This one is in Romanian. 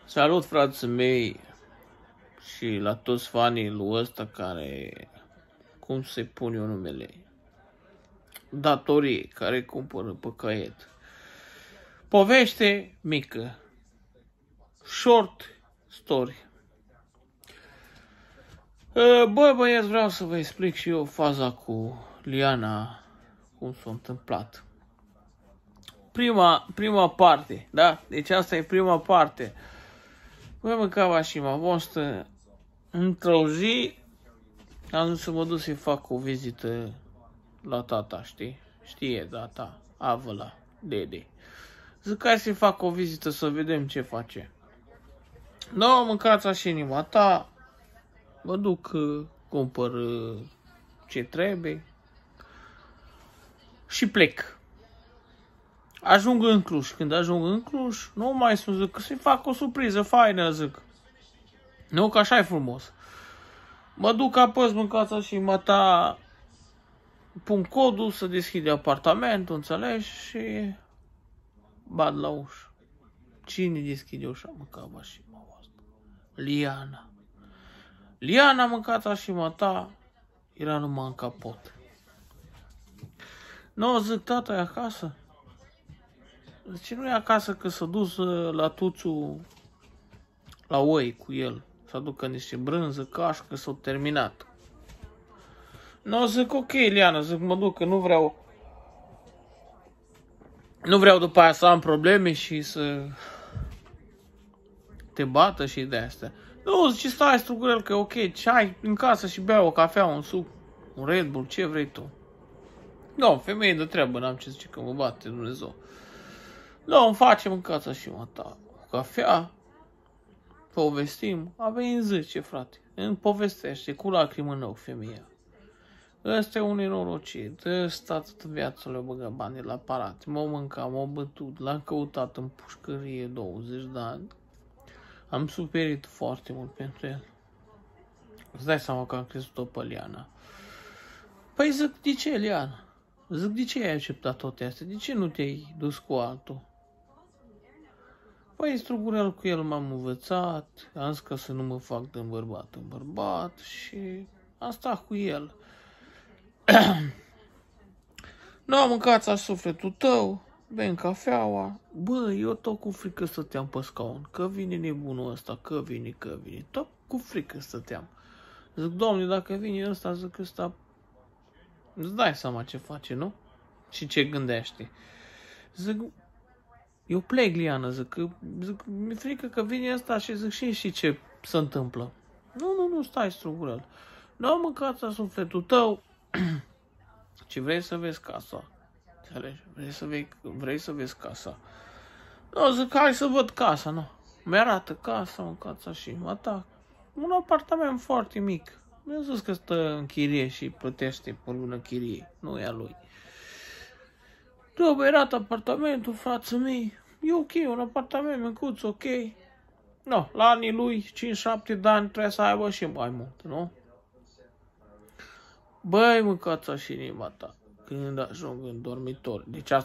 Salut, frații mei, și la toți fanii lui ăsta care, cum se pune eu numele, datorie, care cumpără pe caiet. Povește mică, short story. Bă, băieți, vreau să vă explic și eu faza cu Liana, cum s-a întâmplat. Prima parte, da? Deci asta e prima parte. Bă, mâncava și m-a fost într-o zi, am zis să mă duc să-i fac o vizită la tata, știi? Știe tata, avăla, dede. Zic, hai să-i fac o vizită să vedem ce face. Nu, mâncați așa inima ta, mă duc, cumpăr ce trebuie și plec. Ajung în Cluj. Când ajung în Cluj, nu mai spun, zic, să-i fac o surpriză faină, zic. Nu, că așa e frumos. Mă duc, apăs, mâncați și mata, pun codul să deschide apartamentul, înțelegi? Și bat la ușă. Cine deschide ușa? Mâncava și mă asta. Liana. Liana, mâncați și mata, era numai în capot. Nu, zic, tata e acasă? Zice, nu e acasă, că s-a dus la tuțul la oi cu el. Să aducă niște brânză, cașcă, s-au terminat. Nu, zic, ok, Liana, zic, mă duc, că nu vreau după aia să am probleme și să te bată și de astea. Nu, zice, stai, strugurel, că e ok, ce ai în casă și beau o cafea, un suc, un Red Bull, ce vrei tu. Nu, femeie de treabă, n-am ce zice, că mă bate Dumnezeu. Nu, îmi face mâncața și mata, o cafea, povestim, a venit zice, frate, îmi povestește cu lacrimi în ochi femeia. Ăsta e un nenorocit, ăsta atât viața le-a băgat banii la aparat, m-au mâncat, m-au bătut, l-am căutat în pușcărie 20 de ani. Am suferit foarte mult pentru el. Îți dai seama că am crezut-o pe Liana. Păi zic, de ce, Liana? Zic, de ce ai acceptat toate astea? De ce nu te-ai dus cu altul? Păi, strugurel, cu el m-am învățat, am zis că să nu mă fac din bărbat în bărbat și am stat cu el. Nu am mâncat sufletul tău, bem cafeaua. Bă, eu tot cu frică stăteam pe scaun, că vine nebunul ăsta, că vine. Tot cu frică stăteam. Zic, Doamne, dacă vine ăsta, zic, ăsta, îți dai seama ce face, nu? Și ce gândește. Zic, eu plec, Liana, zic, mi-e frică că vine ăsta și zic, și ce se întâmplă. Nu, stai, strugurel. Nu am mâncat sufletul tău, ci vrei să vezi casa. Înțelegi? Vrei să vezi casa. Nu, zic, hai să văd casa, nu. Mi-arată casa, mâncața și mata. Un apartament foarte mic. Mi-a zis că stă în chirie și plătește pe lună chirie. Nu e a lui. Bă, arată apartamentul, frații mei. E ok, un apartament micuț, ok. No, la anii lui, 5-7 de ani, trebuie să aibă și mai mult, nu? Băi, mâncața și inima ta, când ajung în dormitor. Deci